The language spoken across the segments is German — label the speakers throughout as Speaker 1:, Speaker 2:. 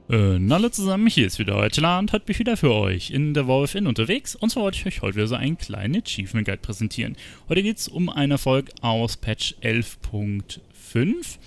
Speaker 1: Hallo zusammen, hier ist wieder euer Tila und heute bin ich wieder für euch in der WoW unterwegs. Und zwar wollte ich euch heute wieder so einen kleinen Achievement Guide präsentieren. Heute geht es um einen Erfolg aus Patch 11.5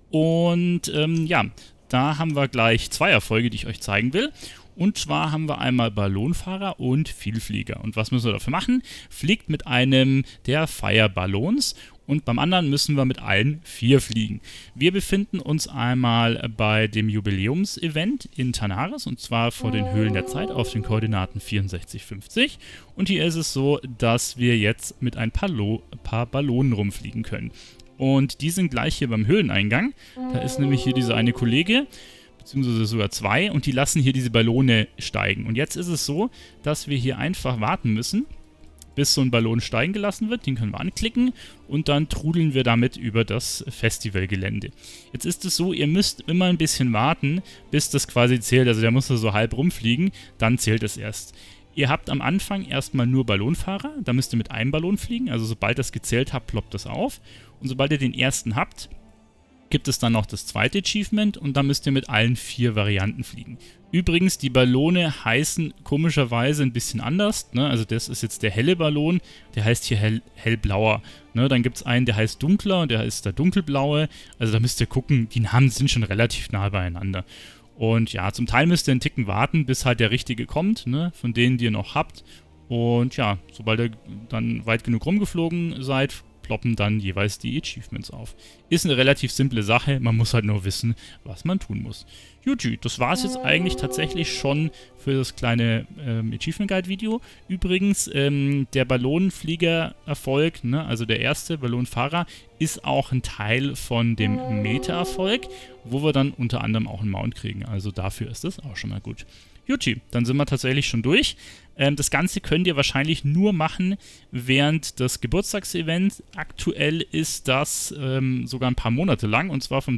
Speaker 1: und ja, da haben wir gleich zwei Erfolge, die ich euch zeigen will. Und zwar haben wir einmal Ballonfahrer und Vielflieger. Und was müssen wir dafür machen? Fliegt mit einem der Fire-Ballons und beim anderen müssen wir mit allen 4 fliegen. Wir befinden uns einmal bei dem Jubiläumsevent in Tanaris und zwar vor den Höhlen der Zeit auf den Koordinaten 6450. Und hier ist es so, dass wir jetzt mit ein paar Ballonen rumfliegen können. Und die sind gleich hier beim Höhleneingang. Da ist nämlich hier dieser eine Kollege, beziehungsweise sogar 2, und die lassen hier diese Ballone steigen. Und jetzt ist es so, dass wir hier einfach warten müssen, bis so ein Ballon steigen gelassen wird. Den können wir anklicken und dann trudeln wir damit über das Festivalgelände. Jetzt ist es so, ihr müsst immer ein bisschen warten, bis das quasi zählt. Also der muss da so halb rumfliegen, dann zählt es erst. Ihr habt am Anfang erstmal nur Ballonfahrer, da müsst ihr mit einem Ballon fliegen. Also sobald das gezählt habt, ploppt das auf. Und sobald ihr den ersten habt, gibt es dann noch das zweite Achievement und da müsst ihr mit allen 4 Varianten fliegen. Übrigens, die Ballone heißen komischerweise ein bisschen anders, ne? Also das ist jetzt der helle Ballon, der heißt hier hellblauer. Ne? Dann gibt es einen, der heißt dunkler und der ist der dunkelblaue. Also da müsst ihr gucken, die Namen sind schon relativ nah beieinander. Und ja, zum Teil müsst ihr einen Ticken warten, bis halt der richtige kommt, ne? Von denen, die ihr noch habt. Und ja, sobald ihr dann weit genug rumgeflogen seid, ploppen dann jeweils die Achievements auf. Ist eine relativ simple Sache, man muss halt nur wissen, was man tun muss. Juti, das war es jetzt eigentlich tatsächlich schon für das kleine Achievement Guide Video. Übrigens, der Ballonflieger-Erfolg, ne, also der erste Ballonfahrer, ist auch ein Teil von dem Meta-Erfolg, wo wir dann unter anderem auch einen Mount kriegen. Also dafür ist das auch schon mal gut. Juti, dann sind wir tatsächlich schon durch. Das Ganze könnt ihr wahrscheinlich nur machen während des Geburtstagsevents. Aktuell ist das sogar ein paar Monate lang, und zwar vom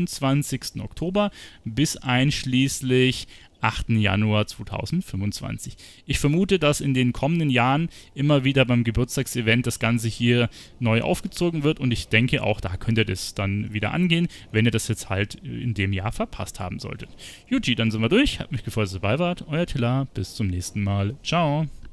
Speaker 1: 23. Oktober bis einschließlich 8. Januar 2025. Ich vermute, dass in den kommenden Jahren immer wieder beim Geburtstagsevent das Ganze hier neu aufgezogen wird, und ich denke auch, da könnt ihr das dann wieder angehen, wenn ihr das jetzt halt in dem Jahr verpasst haben solltet. Juti, dann sind wir durch. Hat mich gefreut, dass ihr dabei wart. Euer Tilla. Bis zum nächsten Mal. Ciao.